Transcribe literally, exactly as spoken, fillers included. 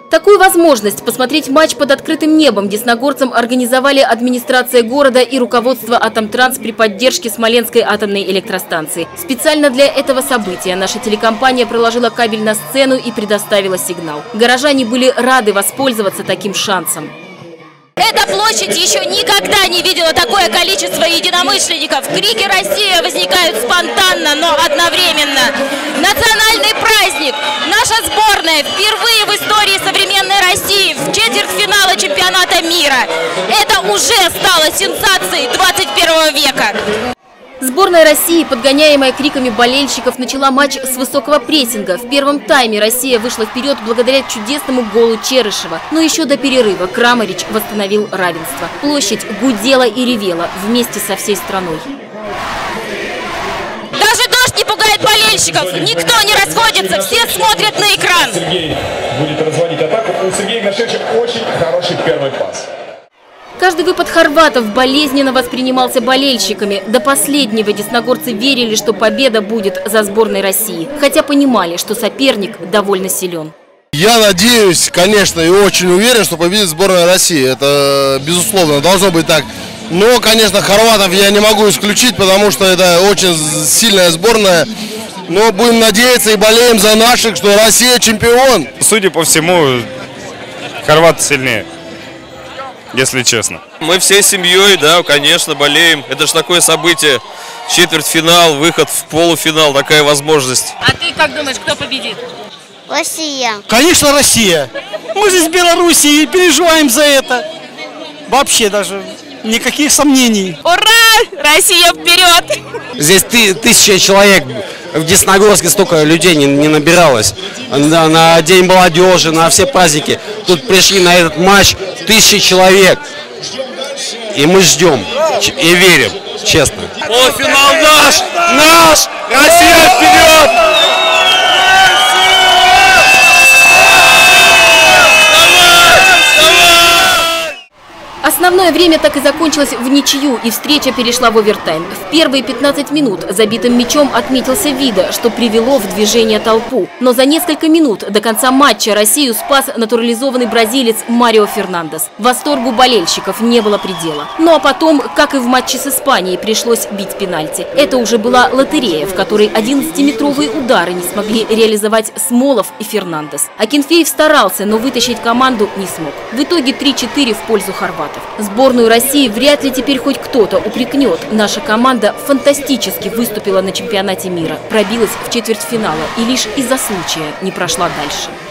Такую возможность посмотреть матч под открытым небом десногорцам организовали администрация города и руководство «Атомтранс» при поддержке Смоленской атомной электростанции. Специально для этого события наша телекомпания проложила кабель на сцену и предоставила сигнал. Горожане были рады воспользоваться таким шансом. Эта площадь еще никогда не видела такое количество единомышленников. Крики «Россия» возникают спонтанно, но одновременно. Национальный праздник. Наша сборная впервые в истории современной России в четвертьфинала чемпионата мира. Это уже стало сенсацией двадцать первого века. Сборная России, подгоняемая криками болельщиков, начала матч с высокого прессинга. В первом тайме Россия вышла вперед благодаря чудесному голу Черышева. Но еще до перерыва Крамарич восстановил равенство. Площадь гудела и ревела вместе со всей страной. Даже дождь не пугает болельщиков. Никто не расходится, все смотрят на экран. Сергей будет разводить атаку. У Сергея Игнашевича очень хороший первый пас. Каждый выпад хорватов болезненно воспринимался болельщиками. До последнего десногорцы верили, что победа будет за сборной России. Хотя понимали, что соперник довольно силен. Я надеюсь, конечно, и очень уверен, что победит сборная России. Это, безусловно, должно быть так. Но, конечно, хорватов я не могу исключить, потому что это очень сильная сборная. Но будем надеяться и болеем за наших, что Россия чемпион. Судя по всему, хорваты сильнее. Если честно. Мы всей семьей, да, конечно, болеем. Это же такое событие. Четвертьфинал, выход в полуфинал, такая возможность. А ты как думаешь, кто победит? Россия. Конечно, Россия. Мы здесь в Беларуси и переживаем за это. Вообще даже никаких сомнений. Ура! Россия вперед! Здесь ты, тысяча человек. В Десногорске столько людей не, не набиралось. На, на День молодежи, на все праздники. Тут пришли на этот матч тысячи человек. И мы ждем и верим, честно. Полуфинал наш! Наш! Россия вперед! Основное время так и закончилось в ничью, и встреча перешла в овертайм. В первые пятнадцать минут забитым мячом отметился Вида, что привело в движение толпу. Но за несколько минут до конца матча Россию спас натурализованный бразилец Марио Фернандес. Восторгу болельщиков не было предела. Ну а потом, как и в матче с Испанией, пришлось бить пенальти. Это уже была лотерея, в которой одиннадцатиметровые удары не смогли реализовать Смолов и Фернандес. Акинфеев старался, но вытащить команду не смог. В итоге три-четыре в пользу хорватов. Сборную России вряд ли теперь хоть кто-то упрекнет. Наша команда фантастически выступила на чемпионате мира, пробилась в четвертьфинала и лишь из-за случая не прошла дальше.